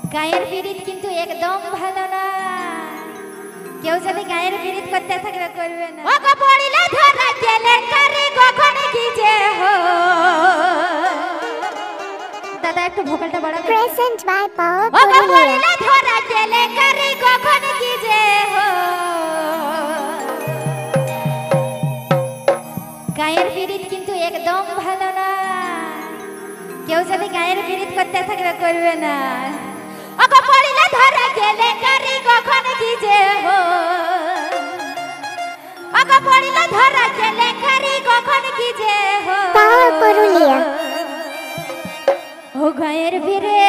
গায়ের পিরিত কিন্তু একদম ভালো না। কেউ যদি গায়ের পিরিত করতে থাকবে করবে না। ওগো পড়িলে ধরা গেলে কারে কখন কি যে হো। দাদা একটু ভোকালটা বাড়াবে। প্রেজেন্ট বাই পাওয়ার ওগো পড়িলে ধরা গেলে কারে কখন কি যে হো। গায়ের পিরিত কিন্তু একদম ভালো না। কেউ যদি গায়ের পিরিত করতে থাকবে করবে না। ওগো পড়িলে ধরা গেলে কারে কখন কি যে হো। ওগো পড়িলে ধরা গেলে কারে কখন কি যে হো। পাওয়ার পুরুলিয়া। ও গায়ের ফিরে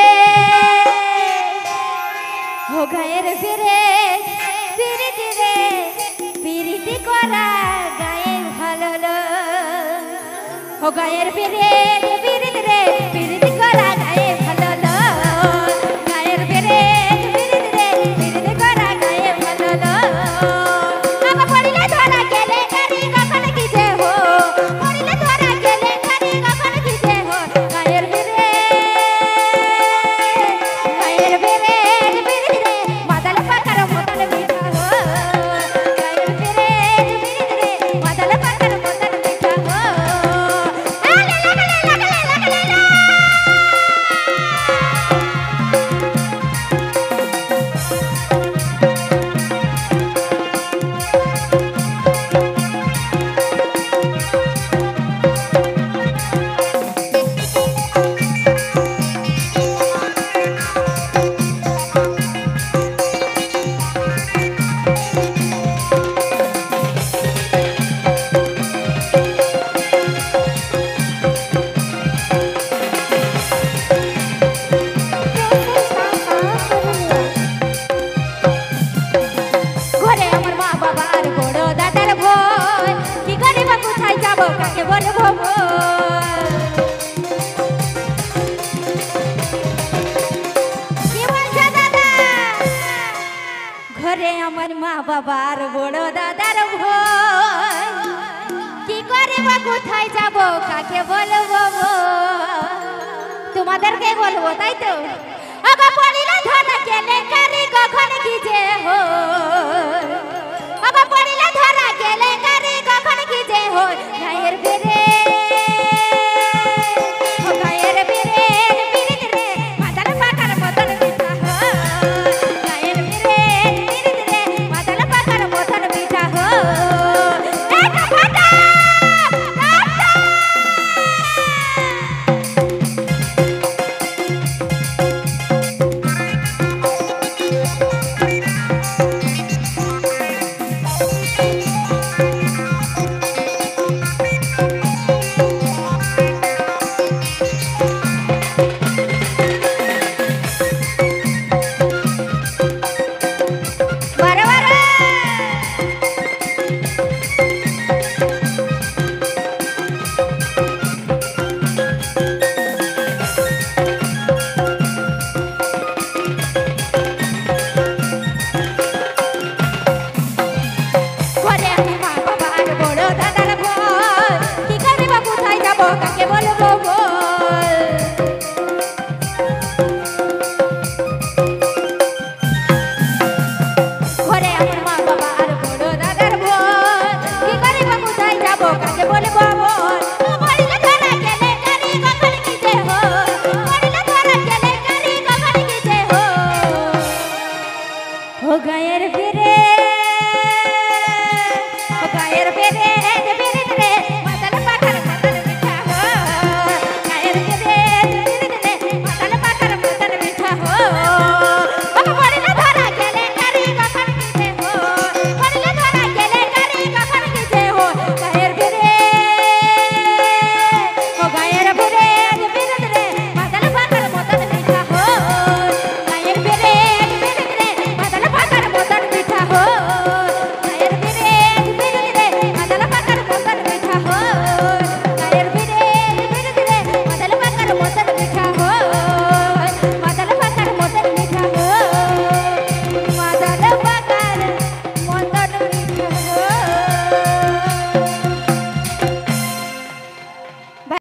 ও গায়ের ফিরে পিরিতি রে পিরিতি করা গায়ে ভালো লো। ও গায়ের ফিরে পিরিতি রে পিরিতি করা গায়ে ভালো লো। গায়ের ফিরে পিরিতি রে পিরিতি করা গায়ে ভালো লো। ওগো পড়িলে ধরা গেলে কারি কখন কি যে হো। পড়িলে ধরা গেলে কারি কখন কি যে হো। গায়ের ফিরে পিরিতি রে মাদল পাকার মতন মিঠা হো। গায়ের ফিরে পিরিতি রে মাদল পাকার মতন মিঠা হো। লাগলে লাগলে লাগলে লাগলে লা। ঘরে আমার মা বাবার বড় দাদার ভয়। কি করে বা কোথায় যাব কাকে বলবো কি বলছো দাদা। ঘরে আমার মা বাবার বড় দাদার ভয়। কি করে বা কোথায় যাব কাকে বলবো। তোমাদেরকে বলবো তাই তো।